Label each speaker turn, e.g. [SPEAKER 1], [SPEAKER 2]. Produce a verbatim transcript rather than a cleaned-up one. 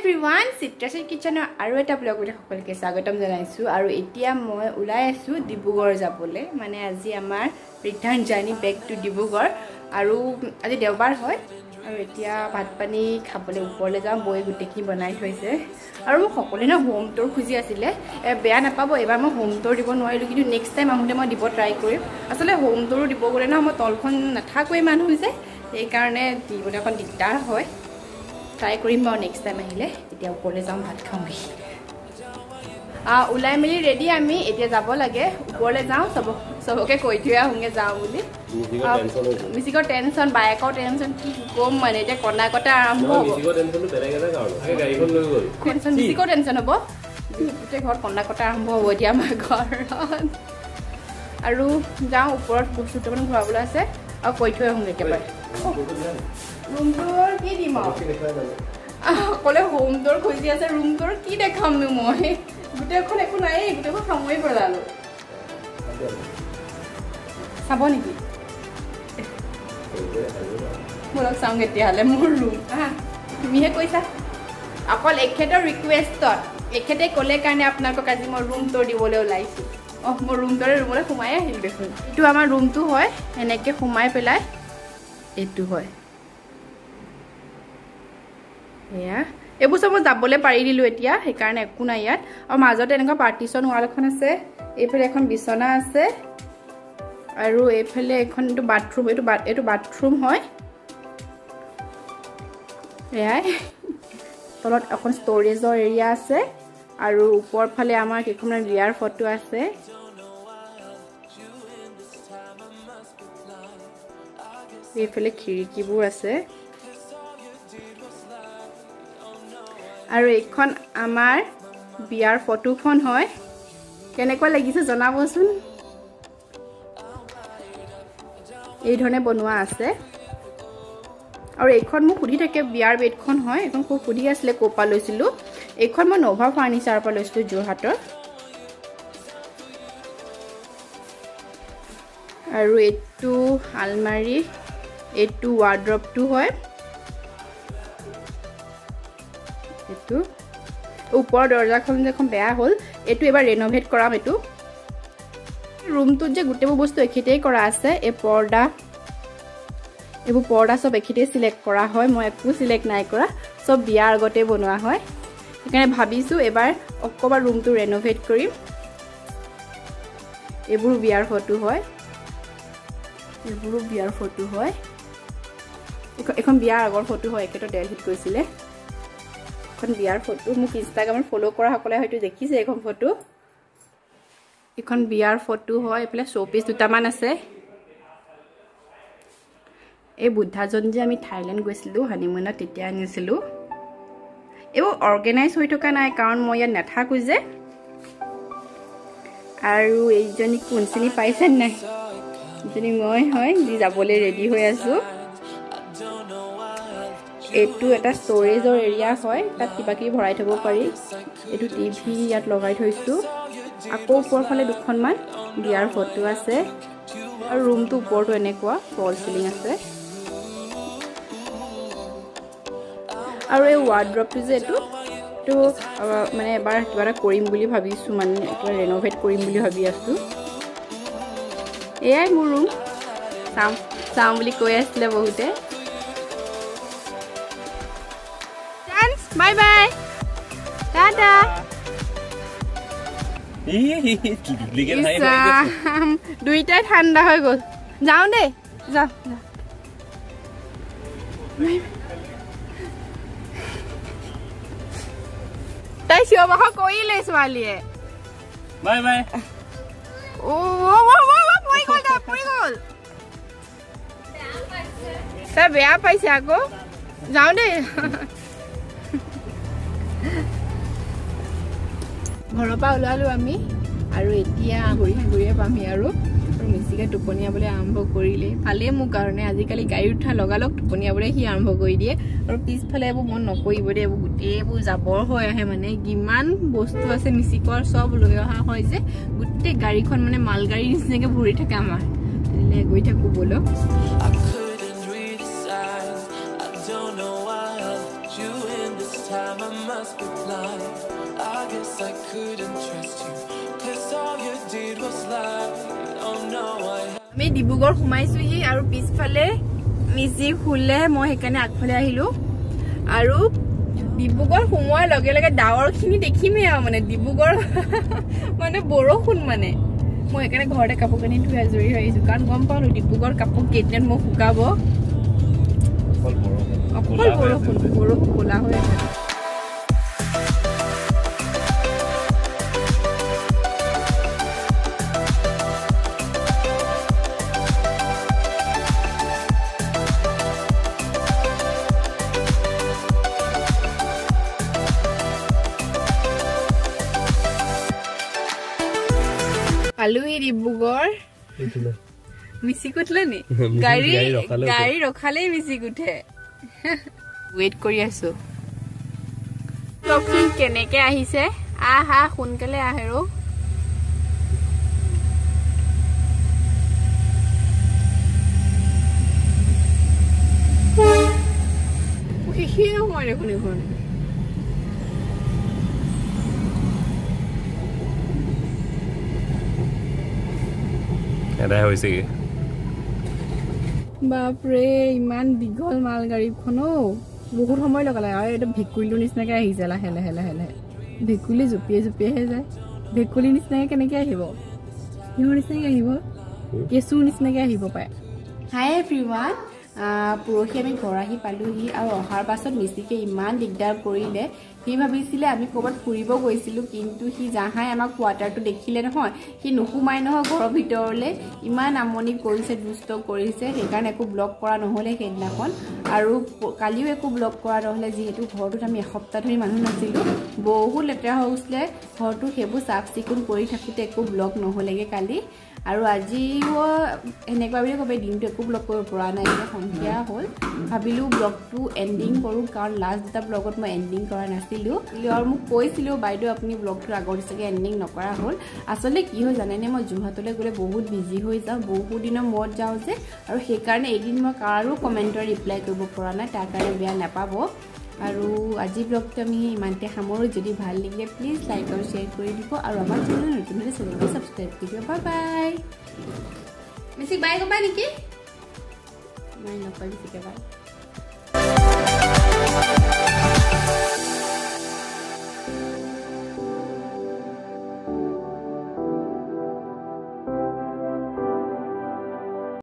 [SPEAKER 1] everyone, Citrus Kitchen আৰু এটা blog video সকলকে স্বাগতম জনাইছো আৰু এতিয়া মই উলাই আছো ডিব্ৰুগড় যাবলে মানে আজি আমাৰ return journey back to Dibrugarh আৰু আজি দেওবাৰ হয় আৰু এতিয়া ভাত পানী খাবলে ওপৰলে যাম বৈ গুটেকি বনাই থৈছে আৰু সকলে না হোম টুৰ খুজি আছিলে বেয়া নাপাব এবাৰ মই হোম টুৰ দিব নোৱাৰিলো কিন্তু নেক্সট টাইম আহোতে মই দিব ট্ৰাই কৰিম আসলে হোম টুৰ দিব গলে না মই তলখন নাথাকৈ মানুহ যে এই কাৰণে দিবলৈ অকন দিগদাৰ হয় ট্ৰাই কৰিম মই নেক্সট টাইম আহিলে এতিয়া ওপৰলে যাম ভাত খাওঁগি আ উলাই মিলি ৰেডি আমি এতিয়া যাব লাগে ওপৰলে যাওঁ সব সবকে কৈ থৈ আহোঁগে যাওঁ বুলি মিছিকৰ টেনচন বাইকৰ টেনচন কি কম মানে এতিয়া কনা কটা আৰম্ভ হ'ব মিছিকৰ টেনচনটো বেলেগ এটা কাৰণ আগে গাড়ীখন লৈ গ'ল টেনচন মিছিকৰ টেনচন হ'ব গোটেই ঘৰত কনা কটা আৰম্ভ হ'ব এতিয়া আমাৰ ঘৰত আৰু যাওঁ ওপৰত বস্তু দুটামান ঘূৰাবলৈ আছে আৰু কৈ থৈ আহোঁগে একেবাৰে रूम टूर की दिमा কলে হোম টুৰ খুজি আছে रूम टूर কি দেখাম নো মই গুটেখন একো নাই গুটেখন সময় পৰালো চাব নেকি মোৰ সঙ্গ এতিয়ালে মোৰ रूम হা তুমিহে কৈছা অকল এখেতৰ ৰিকুৱেষ্টত এখেতে কলে কাৰণে আপোনাক আজি মই रूम टूर দিবলৈ ওলাইছো অ মোৰ रूम टूर ৰুমলৈ সোমাই আহিল দেখোন এটো আমাৰ रूमটো হয় এনেকে সোমাই পেলাই এটো হয় এয়া এবু সব যাবলে পাৰি দিলো এতিয়া সেই কাৰণে একো নাই ইয়াত আৰু মাজতে এনেকা পাৰ্টিশন ওয়াল এখন আছে এইফালে এখন বিছনা আছে আৰু এইফালে এখন তো বাথৰুম এটো এটো বাথৰুম হয় এয়া তলত এখন ষ্টৰেজৰ এৰিয়া আছে আৰু ওপৰ ফালে আমাৰ কেখন বিয়াৰ ফটো আছে এইফালে খিৰিকিবোৰ আছে আৰু এখন আমাৰ বিয়াৰ ফটোখন হয় কেনেকুৱা লাগিছে জনাবচোন এই ধৰণে বনোৱা আছে আৰু এইখন মোক খুদি থাকে বিয়াৰ বেডখন হয় এখন খুব খুদি আছিল কোপা লৈছিলো এইখন মই নোভা ফাৰ্নিচাৰৰ পৰা লৈছিলো যোৰহাটৰ আৰু এটো আলমাৰি এটো ওয়াৰ্ড্ৰপটো হয় এটো ওপৰ দৰজাখন দেখোন বেয়া হ'ল এটো এবাৰ ৰেনোভেট কৰাম এটো ৰুমটোত যে গুটেবোৰ বস্তু এখিতেই কৰা আছে এ পৰ্দা এবোৰ পৰ্দা সব এখিতেই সিলেক্ট কৰা হয় মই একো সিলেক্ট নাই কৰা সব বিয়াৰ আগতে বনোৱা হয় সেইকাৰণে ভাবিছো এবাৰ অকবাৰ ৰুমটো ৰেনোভেট কৰিম এবোৰ বিয়াৰ ফটো হয় এবোৰ বিয়াৰ ফটো হয় এখন বিয়াৰ আগৰ ফটো হয় একেটো দিল্লীত গৈছিলে এখন বিয়াৰ ফটো মোক ইনষ্টাগ্ৰামত ফলো কৰা সকলে হয়তো দেখিছে এখন ফটো এখন বিয়াৰ ফটো হয় এফালে শোপিস দুটামান আছে এই বুদ্ধাজন যে আমি থাইল্যান্ড গৈছিলো হানিমুনত তেতিয়া আনিছিলো এও অৰ্গানাইজ হৈ থকা নাই কাৰণ মই ইয়াত নাথাকো যে আৰু এইজনী কোনচিনি পাইছে নাই জনী মই হয় দি যাবলৈ ৰেডি হৈ আছো এটো এটা ষ্টৰেজৰ এৰিয়া হয় তাত কিবা কি ভৰাই থব পাৰি এটো টিভি ইয়াত লগাই থৈছো আকৌ ওপৰ ফালে দুখনমান বিয়াৰ ফটো আছে আৰু ৰুমটো ওপৰটো এনেকুৱা ফল সিলিং আছে আৰু এই ওয়াৰ্ড্ৰপটো যে এটো তো মানে এবাৰ কিবা এটা কৰিম বুলি ভাবিছো মানে এটা ৰেনোভেট কৰিম বুলি ভাবি আছো এয়াই মোৰ ৰুম সাম সাম বুলি কৈ আছিল বহুতে Bye bye. Tada. দুইটাই ঠান্ডা হৈ গল যাও দে যাও তাই চিঞৰ কৰিলে ছোৱালীয়ে বাই বাই ও ও ও ও পৰি গল তাই পৰি গল তাই বেয়া পাইছে আকৌ যাও দে ঘৰৰ পৰা ওলালো আমি আৰু এতিয়া ঘূৰি ঘূৰিয়ে পামি আৰু আৰু মিছিকে টোপনিয়াবলৈ আৰম্ভ কৰিলে ভালে মোৰ কাৰণে আজিকালি গাড়ী উঠা লগালগ টোপনিয়াবলৈ সি আৰম্ভ কৰি দিয়ে আৰু পিছফালে এইবোৰ মন নকৰিব দে এইবোৰ গোটেইবোৰ জাবৰ হৈ আহে মানে কিমান বস্তু আছে মিছিকৰ সব লৈ অহা হয় যে গোটেই গাড়ীখন মানে মালগাড়ী নিচিনাকে ভৰি থাকে আমাৰ গৈ থাকো বলো time I
[SPEAKER 2] must be blind. I guess I couldn't trust you, cause all you did was lie. Oh no, I
[SPEAKER 1] আমি ডিব্ৰুগড় সোমাইছোহি আৰু পিছফালে মিজি খুলে মই হেকানে আগফালে আহিলো আৰু ডিব্ৰুগড় সোমোৱাৰ লগে লগে ডাৱৰখিনি দেখিমে আৰু মানে ডিব্ৰুগড় মানে বৰষুণ মানে মই হেকানে ঘৰতে কাপোৰ কানি ধুই আজৰি হৈছো কাৰণ গম পালো ডিব্ৰুগড় কাপোৰ কেইদিন মই শুকাব অকল বৰষুণ বৰষুণ কোলা হৈ আছে আলুহি ডিব্ৰুগড় মিছি কুটলে নি গাড়ী গাড়ী ৰখালে মিছি কুটে ওয়েট কৰি আছো লক্ষী কেনেকে আহিছে আহা সোনকালে আহেৰো কি হয় দেখোন এখন
[SPEAKER 3] এটা হৈছে কি
[SPEAKER 1] বাপৰে ইমান দীঘল মাল গাড়ীখনো বহুত সময় লগালে আৰু এটা ভেকুলিৰ নিচিনাকে আহিছে লাহে লাহে লাহে লাহে ভেকুলি জুপিয়ে জুপিয়েহে যায় ভেকুলিৰ নিচিনাকে কেনেকে আহিব কিহৰ নিচিনাকে আহিব কেঁচুৰ নিচিনাকে আহিব পায় হাই এভৰিৱান পৰহি আমি ঘৰ আহি পালোহি আৰু অহাৰ পাছত মিছিকে ইমান দিগদাৰ কৰিলে সি ভাবিছিলে আমি ক'ৰবাত ফুৰিব গৈছিলোঁ কিন্তু সি যাহাই আমাক কোৱাৰ্টাৰটো দেখিলে নহয় সি নুসুমাই নহয় ঘৰৰ ভিতৰলৈ ইমান আমনি কৰিছে দুষ্ট কৰিছে সেইকাৰণে একো ব্লগ কৰা নহ'লে সেইদিনাখন আৰু কালিও একো ব্লগ কৰা নহ'লে যিহেতু ঘৰটোত আমি এসপ্তাহ ধৰি মানুহ নাছিলোঁ বহুত লেতেৰা হৈ গৈছিলে ঘৰটো সেইবোৰ চাফ চিকুণ কৰি থাকোঁতে একো ব্লগ নহ'লেগৈ কালি আৰু আজিও এনেকুৱা বুলি ক'বে দিনটো একো ব্লগ কৰিব পৰা নাই এতিয়া সন্ধিয়া হ'ল ভাবিলোঁ ব্লগটো এণ্ডিং কৰোঁ কাৰণ লাষ্ট দুটা ব্লগত মই এণ্ডিং কৰা নাছিলোঁ আৰু মোক কৈছিলোঁ বাইদেউ আপুনি ব্লগটোৰ আগৰ নিচিনাকৈ এণ্ডিং নকৰা হ'ল আচলতে কি হয় জানেনে মই যোৰহাটলৈ গ'লে বহুত বিজি হৈ যাওঁ বহুত দিনৰ মূৰত যাওঁ যে আৰু সেইকাৰণে এদিন মই কাৰো কমেণ্টৰ ৰিপ্লাই কৰিব পৰা নাই তাৰ কাৰণে বেয়া নাপাব আৰু আজি ব্লগটো আমি ইমানতে সামৰোঁ যদি ভাল লাগিলে প্লিজ লাইক আৰু শ্বেয়াৰ কৰি দিব আৰু আমাৰ চেনেল নতুন হ'লে চেনেলটো ছাবস্ক্ৰাইব কৰি দিব বাই বাই মিছি বাই ক'বা নেকি নাই নকয় বেছিকৈ বাই